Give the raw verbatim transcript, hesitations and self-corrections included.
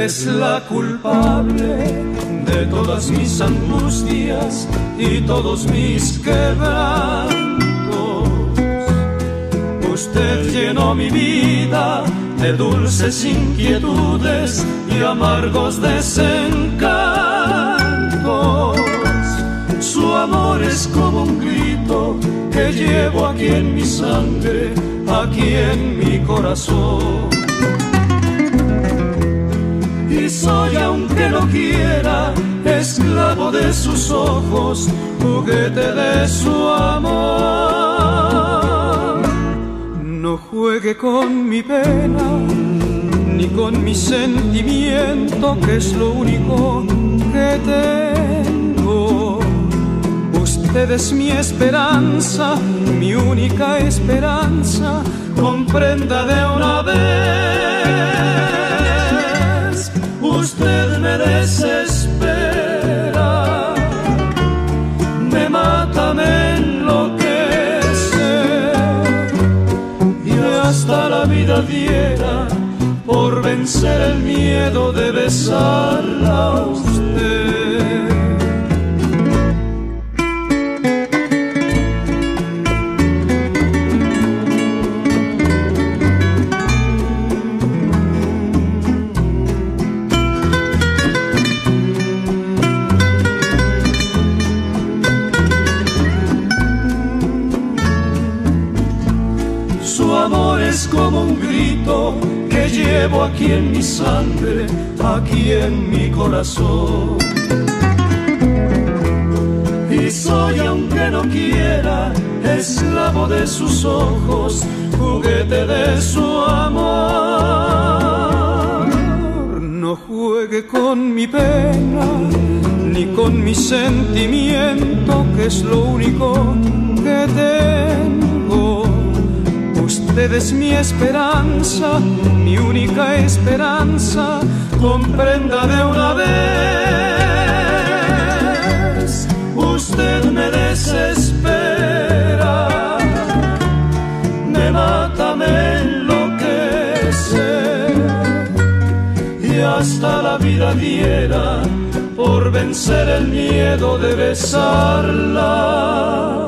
eres la culpable de todas mis angustias y todos mis quebrantos. Usted llenó mi vida de dulces inquietudes y amargos desencantos. Su amor es como un grito que llevo aquí en mi sangre, aquí en mi corazón. Y soy, aunque no quiera, esclavo de sus ojos, juguete de su amor. No juegue con mi pena, ni con mi sentimiento, que es lo único que tengo. Usted es mi esperanza, mi única esperanza, comprenda de una vez. Usted me desespera, me mata, me enloquece, y hasta la vida diera por vencer el miedo de besarla a usted. Su amor es como un grito que llevo aquí en mi sangre, aquí en mi corazón. Y soy, aunque no quiera, esclavo de sus ojos, juguete de su amor. No juegue con mi pena, ni con mi sentimiento, que es lo único que tengo. Usted es mi esperanza, mi única esperanza, comprenda de una vez. Usted me desespera, me mata, me enloquece, y hasta la vida diera por vencer el miedo de besarla